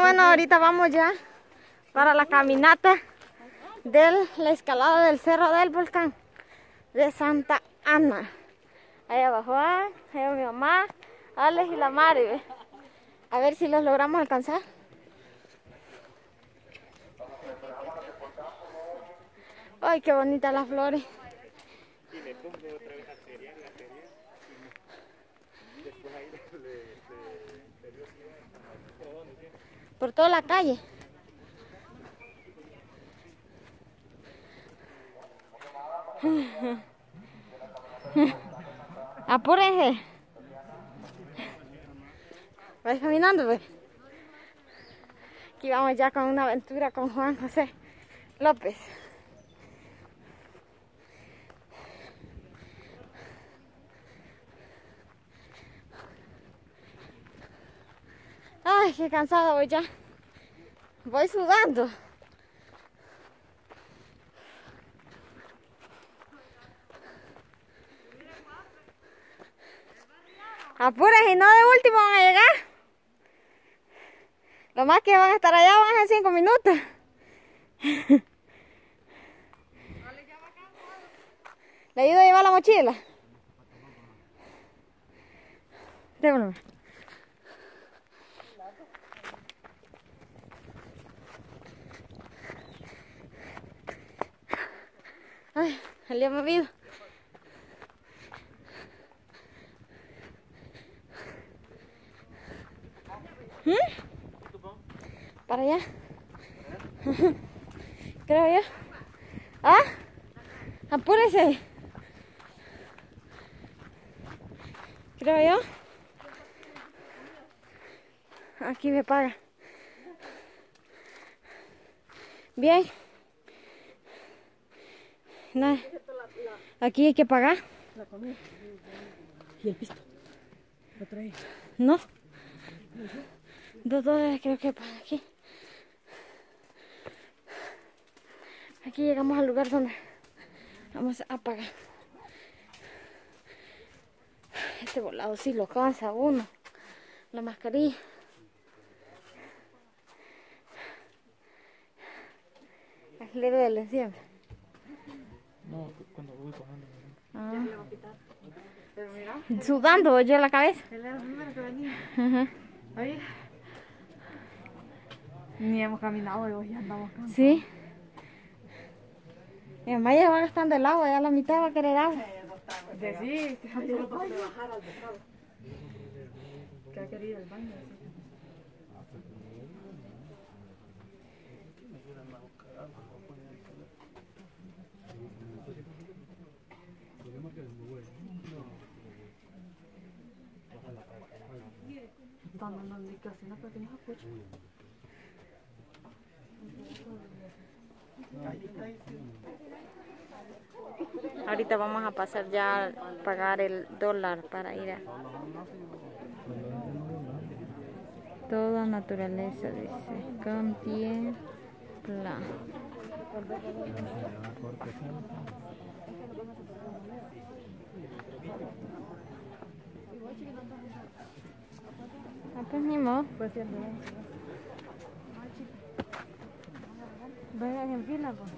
Bueno, ahorita vamos ya para la caminata de la escalada del cerro del volcán de Santa Ana. Ahí abajo, ahí va mi mamá, Alex y la Mari. ¿Ve? A ver si los logramos alcanzar. Ay, qué bonitas las flores. Por toda la calle. Apúrense. Vais caminando, pues. Aquí vamos ya con una aventura con Juan José López. Ay, qué cansada voy ya. Voy sudando. Apúrense y no de último van a llegar. Lo más que van a estar allá van a ser 5 minutos. ¿Le ayudo a llevar la mochila? Déjame. Ay, el día movido. Para allá. Creo yo. ¿Ah? Apúrese. Creo yo. Aquí me paga. Bien. Nada. Aquí hay que pagar. La comida. ¿Y el pisto? ¿Lo trae? No. $2 creo que para aquí. Aquí llegamos al lugar donde vamos a pagar. Este volado sí lo cansa a uno. La mascarilla. Le duele siempre. No, cuando voy bajando. Ah. Ya se le va a quitar. Pero mira. Sudando yo la cabeza. Él era el primero que venía. Ajá. Ahí. Ni hemos caminado y hoy ya andamos cansados. Sí. Mi mamá ya va gastando el agua, ya la mitad va a querer agua. Sí, que quiero bajar al bocado. Que ha querido el baño. Están andando en casa, no para que nos apoye. Ahorita vamos a pasar ya a pagar el $1 para ir a toda naturaleza, dice, contempla. Ah, pues ni modo. Vayan en fila, pues.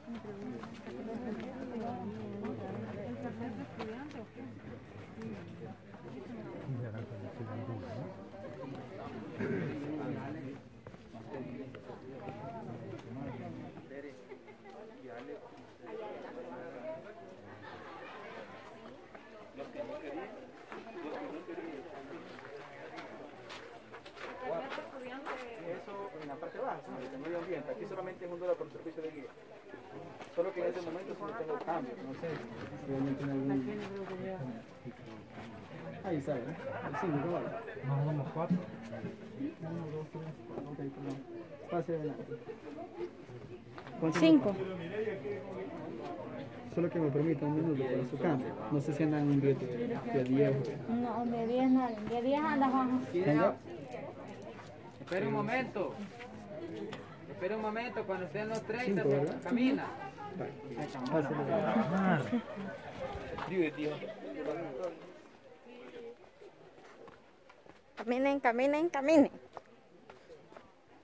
Eso en la parte baja, el medio ambiente. Aquí solamente es $1 por servicio de guía. Solo que en ese momento sí no tengo cambio. No sé si realmente en algún... Ahí sale, ¿no? El 5, ¿no vale? No, vamos 4. 1, 2, 3. Ok, perdón. Pase adelante. 5. Solo que me permita un minuto para su cambio. No sé si andan en de 10. No, de 10 no, de 10 anda Juan. ¿Venga? Espera un momento. Espera un momento, cuando estén los 30, 5, ¿verdad? camina. Pase adelante. Caminen, caminen, caminen.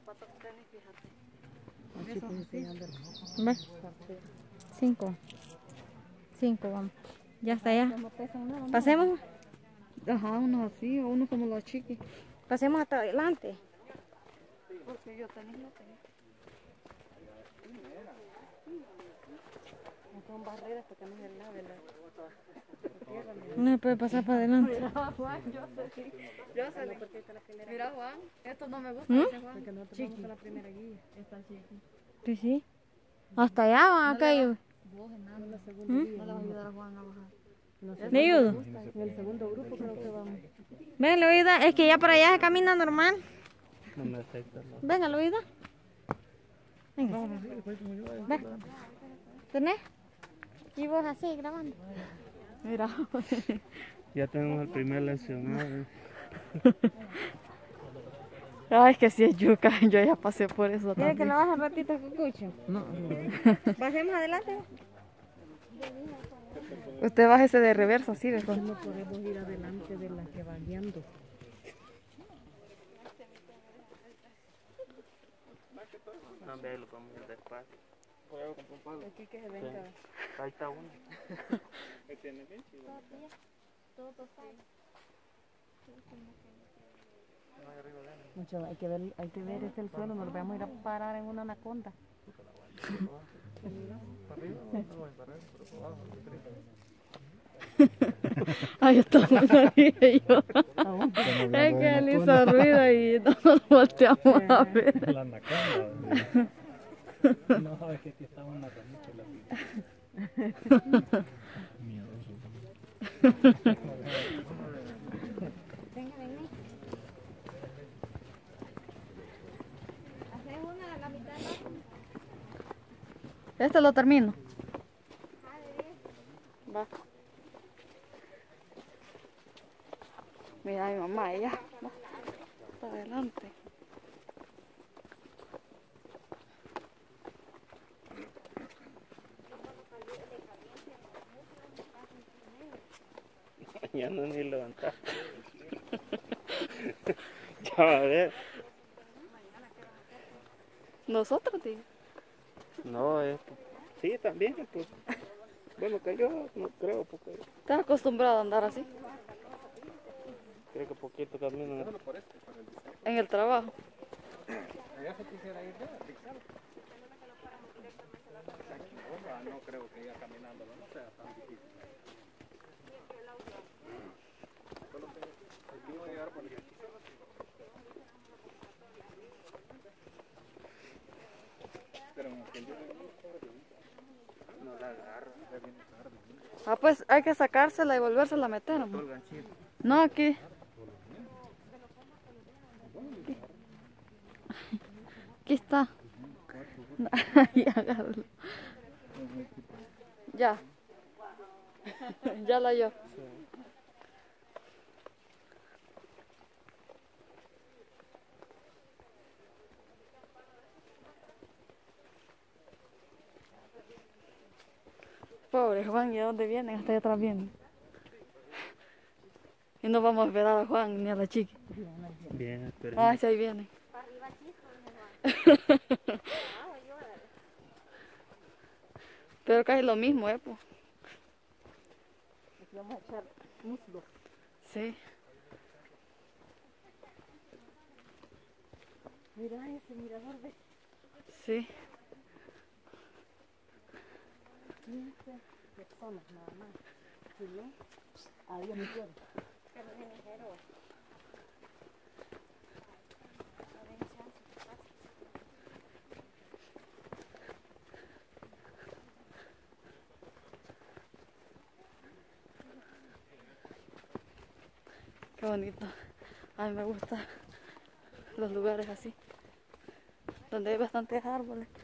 Ve. 5. 5 vamos. Ya está ya. Pasemos. Ajá, uno así, o uno como los chiquis. Pasemos hasta adelante. Porque yo tenis no tengo. Son barreras para que no se lave la tierra. No puede pasar para adelante. Mira, Juan, yo salí. Mira, Juan, esto no me gusta, ¿Mm? dice Juan. Porque no te vamos a la primera guía. Está chiqui. Sí, sí. Hasta allá van a caer. Vos en la segunda guía. No le vas a ayudar a Juan a bajar. ¿Le ayudo? En el segundo grupo creo que vamos. Ven, le voy a ayudar. Es que ya para allá se camina normal. No me afecta, no. Venga, le voy a ayudar. Venga. Ven. ¿Tenés? Y vos así grabando. Mira. Ya tenemos el primer lesionado. Ay, es que si es yuca, yo ya pasé por eso ¿Quiere que también. lo baje ratito, Cucucho? No. Bajemos adelante. Usted bájese de reversa, así de todo. No podemos ir adelante de la que va guiando. No, véalo como el despacio. Aquí que se venga. Ahí está uno. Mucho, hay que ver el suelo, nos vamos a ir a parar en una anaconda. Ay, estamos ahí yo. Es que él hizo ruido y nos volteamos a ver. La anaconda. No, es que aquí está una ramita en la miedoso. Venga, venga. Haces una a la mitad. Este lo termino. Va. Mira mi mamá, ella va para adelante. Ya no ni levantar. Ya va a ver. Nosotros, tío. No, sí, también, pues. Bueno, que yo no creo, porque ¿Estás acostumbrado a andar así? creo que poquito camino. En el trabajo. No creo que ya caminando no sea tan difícil. No la agarro, ya viene tarde. Ah, pues hay que sacársela y volvérsela a meter, amor. El ganchito. No, aquí. Aquí está. Ahí, agárralo. Ya. Ya la yo. Pobre Juan, ¿y a dónde vienen? Hasta allá atrás vienen. Y no vamos a esperar a Juan ni a la chiqui. Bien, pero Ah, sí, ahí vienen. Pero casi lo mismo, pues. Aquí vamos a echar muslo. Sí. Mira ese mirador de Sí. 15 personas nada más. Si no, adiós mi pueblo. Qué bonito. A mí me gustan los lugares así, donde hay bastantes árboles.